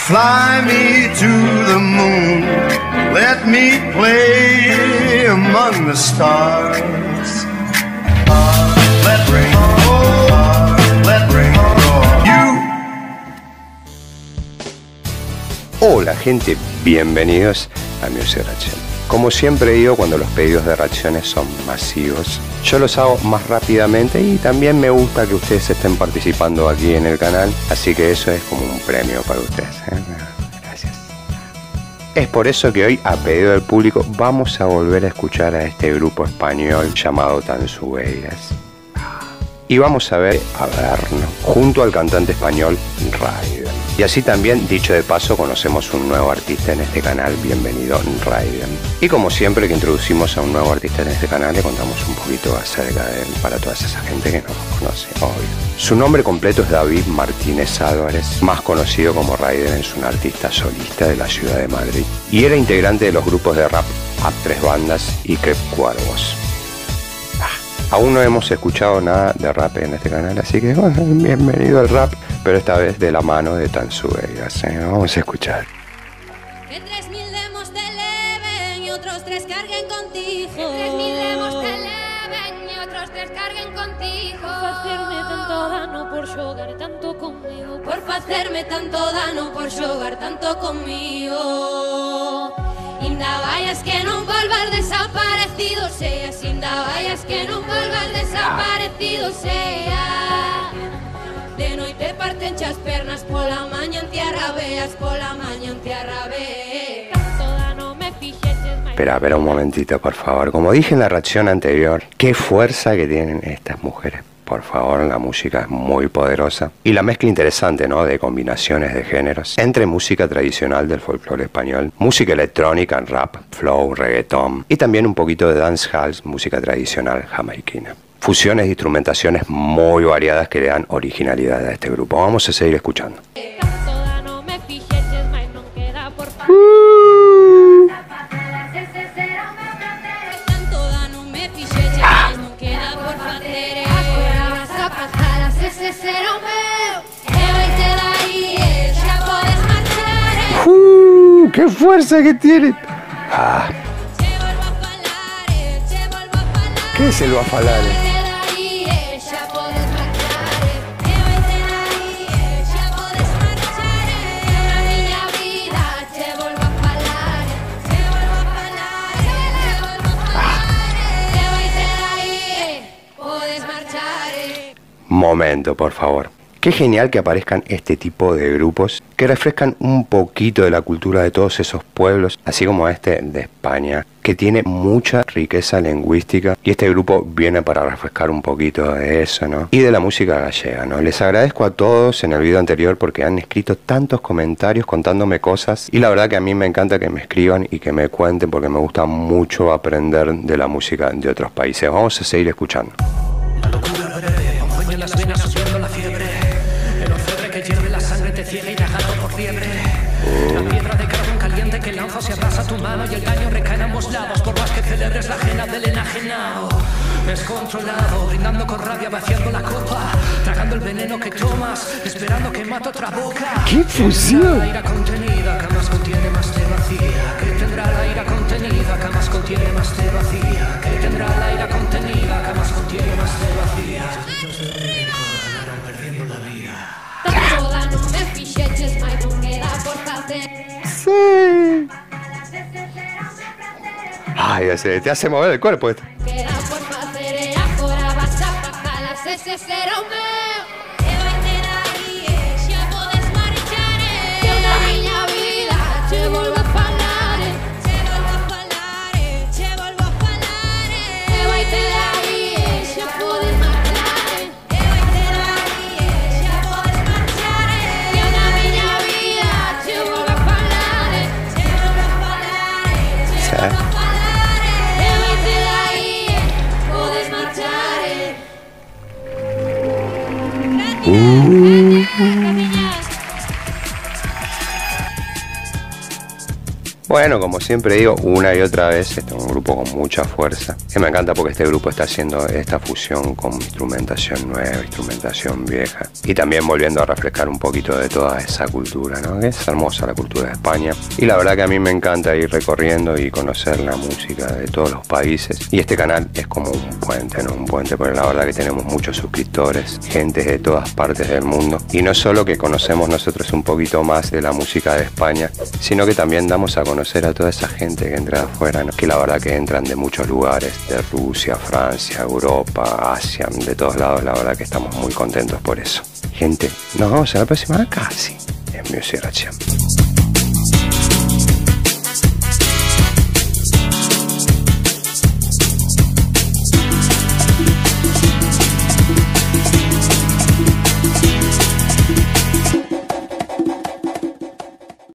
Fly me to the moon, let me play among the stars. Let rain roar, let rain roar. Hola gente, bienvenidos a Music Reaction. Como siempre digo, cuando los pedidos de reacciones son masivos, yo los hago más rápidamente y también me gusta que ustedes estén participando aquí en el canal, así que eso es como un premio para ustedes, ¿eh? Gracias. Es por eso que hoy, a pedido del público, vamos a volver a escuchar a este grupo español llamado Tansugueiras. Y vamos a vernos junto al cantante español Raiden. Y así también, dicho de paso, conocemos un nuevo artista en este canal. Bienvenido, Raiden. Y como siempre que introducimos a un nuevo artista en este canal, le contamos un poquito acerca de él para toda esa gente que no lo conoce, obvio. Su nombre completo es David Martínez Álvarez, más conocido como Raiden. Es un artista solista de la ciudad de Madrid y era integrante de los grupos de rap A3 Bandas y Crep Cuervos. Aún no hemos escuchado nada de rap en este canal, así que bueno, bienvenido al rap, pero esta vez de la mano de Tansugueiras, ¿eh? Vamos a escuchar. Que 3000 demos te eleven y otros 3 carguen contigo. Que 3000 demos te eleven y otros 3 carguen contigo. Por hacerme tanto dano, por xogar tanto conmigo. Por hacerme tanto dano, por xogar tanto conmigo. Inda vayas que non volvas desaparecido seas, inda vayas que non volvas desaparecido sea. De noite parten chas pernas, pola maña en tierra veas, pola maña en tierra veas. Toda no me fijeches más. Espera un momentito, por favor. Como dije en la reacción anterior, qué fuerza que tienen estas mujeres. Por favor, la música es muy poderosa. Y la mezcla interesante, ¿no?, de combinaciones de géneros entre música tradicional del folclore español, música electrónica, rap, flow, reggaetón y también un poquito de dancehall, música tradicional jamaiquina. Fusiones de instrumentaciones muy variadas que le dan originalidad a este grupo. Vamos a seguir escuchando. Toda no me fijeches más, non queda por ¡Qué fuerza que tiene! ¿Qué es el bafalare? Momento, por favor. Qué genial que aparezcan este tipo de grupos que refrescan un poquito de la cultura de todos esos pueblos, así como este de España, que tiene mucha riqueza lingüística, y este grupo viene para refrescar un poquito de eso, ¿no? Y de la música gallega, ¿no? Les agradezco a todos en el video anterior porque han escrito tantos comentarios contándome cosas, y la verdad que a mí me encanta que me escriban y que me cuenten porque me gusta mucho aprender de la música de otros países. Vamos a seguir escuchando. La locura breve, un sueño en las venas subiendo la fiebre. El orfebre que hierve la sangre te ciega y tragado por fiebre. La piedra de carbón caliente que lanza se abrasa tu mano y el daño recae en ambos lados, por más que celebres la ajena del enajenado. Descontrolado, brindando con rabia, vaciando la copa, tragando el veneno que tomas, esperando que mate otra boca. ¡Qué fusión! La ira contenida que más contiene más te vacía. Que tendrá la ira contenida que más contiene más te vacía. Que tendrá la ira contenida que más contiene más te vacía. Perdiendo la vida. Toda no me ficheches mai, non queda por facer. Sí. Ay, te hace mover el cuerpo esto. Queda por facer e agora vas a pajalas, ese será o meu. E vai ter aí, xa podes marchar. Que na miña vida che volvo a falar, che volvo a falar, che volvo a falar. E vai ter aí, xa podes marchar. E vai ter aí, xa podes marchar. Que na miña vida che volvo a falar, che volvo a falar, che volvo a falar. Bueno, como siempre digo, una y otra vez, este es un grupo con mucha fuerza. Y me encanta porque este grupo está haciendo esta fusión con instrumentación nueva, instrumentación vieja. Y también volviendo a refrescar un poquito de toda esa cultura, ¿no? Es hermosa la cultura de España. Y la verdad que a mí me encanta ir recorriendo y conocer la música de todos los países. Y este canal es como un puente, ¿no? Un puente, porque la verdad que tenemos muchos suscriptores, gente de todas partes del mundo. Y no solo que conocemos nosotros un poquito más de la música de España, sino que también damos a conocer a toda esa gente que entra de afuera, ¿no? Que la verdad que entran de muchos lugares, de Rusia, Francia, Europa, Asia, de todos lados. La verdad que estamos muy contentos por eso. Gente, nos vemos en la próxima casi en Music Rachel.